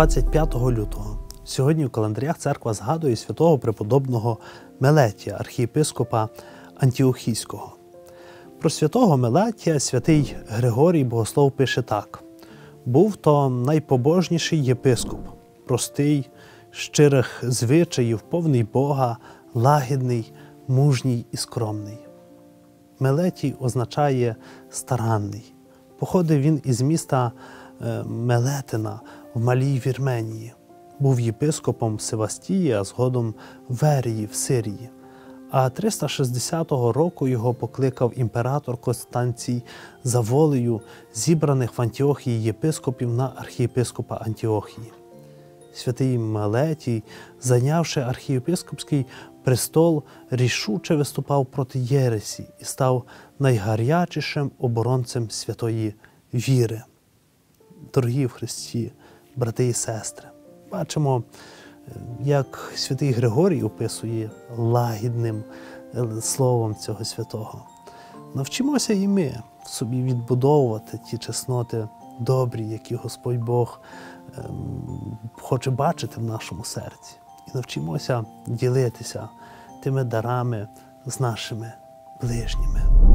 25 лютого. Сьогодні в календарях церква згадує святого преподобного Мелетія, архієпископа Антіохійського. Про святого Мелетія святий Григорій Богослов пише так: «Був то найпобожніший єпископ, простий, щирих звичаїв, повний Бога, лагідний, мужній і скромний». Мелетій означає «старанний». Походив він із міста Мелетина в Малій Вірменії. Був єпископом Севастії, а згодом Верії в Сирії. А 360 року його покликав імператор Констанцій за волею зібраних в Антіохії єпископів на архієпископа Антіохії. Святий Мелетій, зайнявши архієпископський престол, рішуче виступав проти єресі і став найгарячішим оборонцем святої віри. Дорогі в Христі, брати і сестри, бачимо, як святий Григорій описує лагідним словом цього святого. Навчимося і ми в собі відбудовувати ті чесноти добрі, які Господь Бог хоче бачити в нашому серці. І навчимося ділитися тими дарами з нашими ближніми.